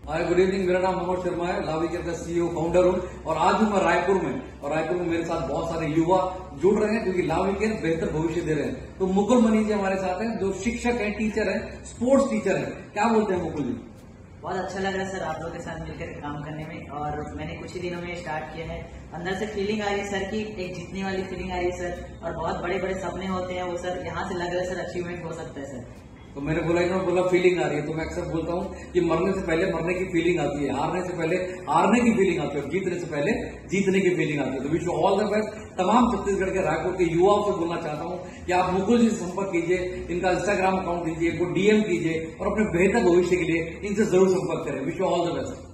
हाय, good evening. मेरा नाम मनोज शर्मा है, लावी केयर का सीईओ फाउंडर हूँ और आज हूँ मैं रायपुर में। और रायपुर में मेरे साथ बहुत सारे युवा जुड़ रहे हैं क्योंकि लावी केयर बेहतर भविष्य दे रहे हैं। तो मुकुल मनी जी हमारे साथ हैं, जो शिक्षक हैं, टीचर हैं, स्पोर्ट्स टीचर हैं। क्या बोलते हैं मुकुल जी? बहुत अच्छा लग रहा है सर आप लोगों के साथ मिलकर काम करने में। और मैंने कुछ ही दिनों में स्टार्ट किया है। अंदर से फीलिंग आ रही है सर की, एक जीतने वाली फीलिंग आ रही है सर। और बहुत बड़े बड़े सपने होते हैं वो सर, यहाँ से लग रहा है सर अचीवमेंट हो सकता है सर। तो मैंने बोला, इन्होंने बोला फीलिंग आ रही है, तो मैं अक्सर बोलता हूँ कि मरने से पहले मरने की फीलिंग आती है, हारने से पहले हारने की फीलिंग आती है और जीतने से पहले जीतने की फीलिंग आती है। तो wish you all the best. तमाम छत्तीसगढ़ के रायपुर के युवाओं से बोलना चाहता हूँ कि आप मुकुल जी से संपर्क कीजिए, इनका इंस्टाग्राम अकाउंट दीजिए, इनको डीएम कीजिए और अपने बेहतर भविष्य के लिए इनसे जरूर संपर्क करें। Wish you all the best.